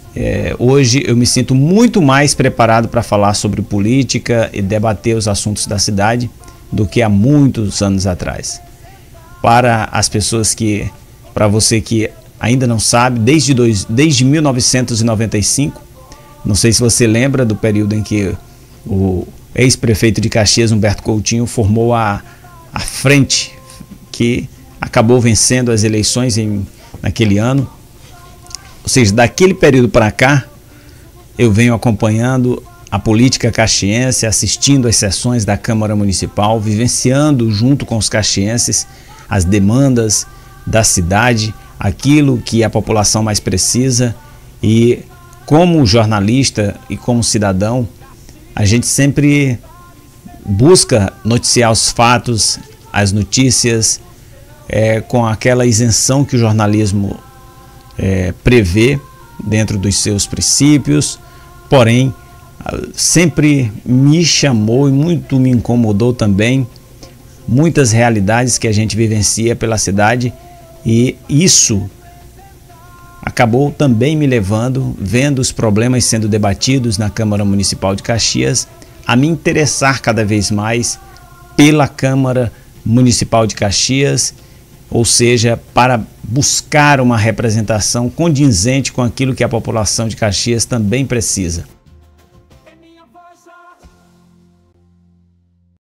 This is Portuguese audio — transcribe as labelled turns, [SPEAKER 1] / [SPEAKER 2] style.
[SPEAKER 1] Hoje eu me sinto muito mais preparado para falar sobre política e debater os assuntos da cidade do que há muitos anos atrás. Para as pessoas para você que ainda não sabe, desde 1995, não sei se você lembra do período em que o ex-prefeito de Caxias, Humberto Coutinho, formou a frente que acabou vencendo as eleições naquele ano. Ou seja, daquele período para cá, eu venho acompanhando a política caxiense, assistindo às sessões da Câmara Municipal, vivenciando junto com os caxienses as demandas da cidade, aquilo que a população mais precisa. E como jornalista e como cidadão, a gente sempre busca noticiar os fatos, as notícias, com aquela isenção que o jornalismo prevê dentro dos seus princípios. Porém, sempre me chamou e muito me incomodou também muitas realidades que a gente vivencia pela cidade, e isso acabou também me levando, vendo os problemas sendo debatidos na Câmara Municipal de Caxias, a me interessar cada vez mais pela Câmara Municipal de Caxias, ou seja, para buscar uma representação condizente com aquilo que a população de Caxias também precisa.